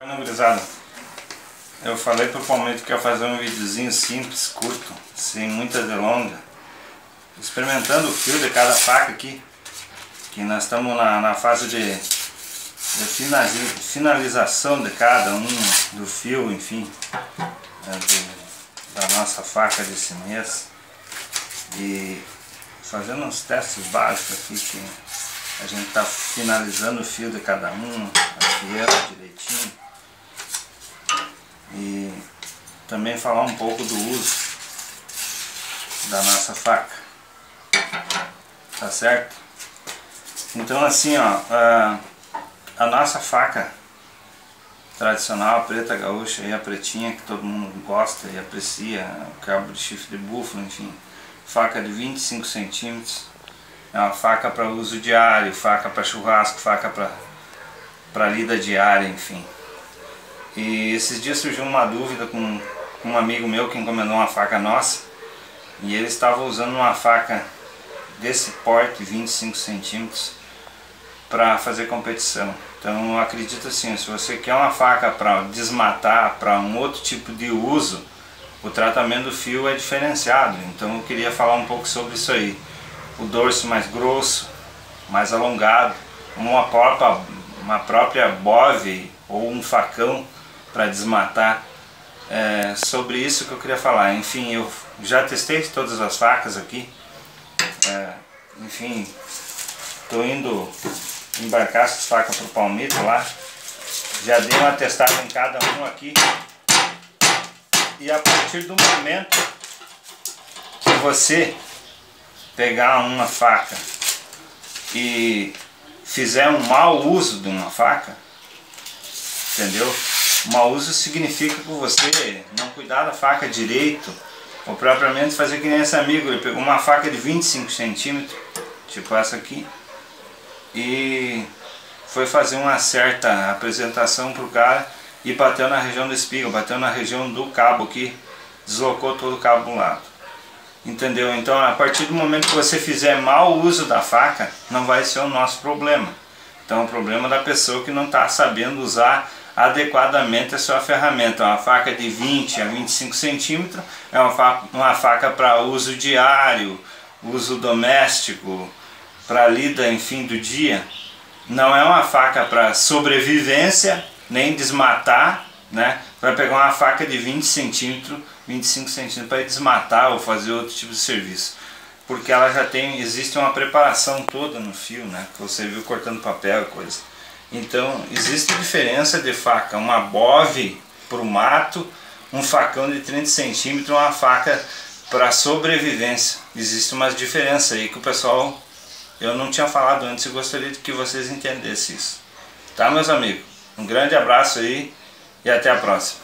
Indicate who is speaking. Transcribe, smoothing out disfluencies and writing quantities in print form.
Speaker 1: Bueno, gurizada, eu falei pro Palmito que ia fazer um videozinho simples, curto, sem muita delonga, experimentando o fio de cada faca aqui, que nós estamos na fase de finalização de cada um do fio, enfim, da nossa faca desse mês, e fazendo uns testes básicos aqui, que a gente está finalizando o fio de cada um, afiando direitinho. E também falar um pouco do uso da nossa faca, tá certo? Então assim, ó, a nossa faca tradicional, a preta gaúcha e a pretinha, que todo mundo gosta e aprecia, o cabo de chifre de búfalo, enfim, faca de 25 centímetros, é uma faca para uso diário, faca para churrasco, faca para lida diária, enfim. E esses dias surgiu uma dúvida com um amigo meu que encomendou uma faca nossa, e ele estava usando uma faca desse porte, 25 centímetros, para fazer competição. Então eu acredito assim, se você quer uma faca para desmatar, para um outro tipo de uso, o tratamento do fio é diferenciado. Então eu queria falar um pouco sobre isso aí. O dorso mais grosso, mais alongado, uma própria bove ou um facão para desmatar, sobre isso que eu queria falar. Enfim, eu já testei todas as facas aqui, enfim, estou indo embarcar essas facas para o Palmito lá, já dei uma testada em cada um aqui, e a partir do momento que você pegar uma faca e fizer um mau uso de uma faca, entendeu? Mau uso significa que você não cuidar da faca direito, ou propriamente fazer que nem esse amigo. Ele pegou uma faca de 25 centímetros, tipo essa aqui, e foi fazer uma certa apresentação pro cara e bateu na região do espiga, bateu na região do cabo aqui, deslocou todo o cabo do lado. Entendeu? Então a partir do momento que você fizer mau uso da faca, não vai ser o nosso problema. Então é o problema da pessoa que não está sabendo usar adequadamente a sua ferramenta. Uma faca de 20 a 25 centímetros é uma faca para uso diário, uso doméstico, para lida, enfim, do dia. Não é uma faca para sobrevivência, nem desmatar, né? Vai pegar uma faca de 20 centímetros, 25 centímetros para desmatar ou fazer outro tipo de serviço, porque ela já tem, existe uma preparação toda no fio, né? Que você viu cortando papel e coisa. Então existe diferença de faca, uma bove para o mato, um facão de 30 centímetros, uma faca para sobrevivência. Existe uma diferença aí que o pessoal, eu não tinha falado antes, e gostaria de que vocês entendessem isso. Tá, meus amigos? Um grande abraço aí e até a próxima.